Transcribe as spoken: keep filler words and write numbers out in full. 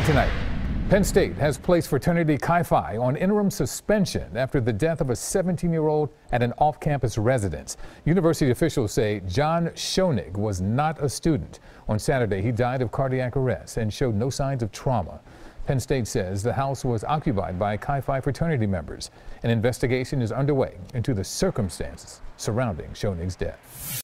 tonight. Penn State has placed Fraternity Chi Phi on interim suspension after the death of a seventeen-year-old at an off-campus residence. University officials say John Schoenig was not a student. On Saturday, he died of cardiac arrest and showed no signs of trauma. Penn State says the house was occupied by Chi Phi fraternity members. An investigation is underway into the circumstances surrounding Schoenig's death.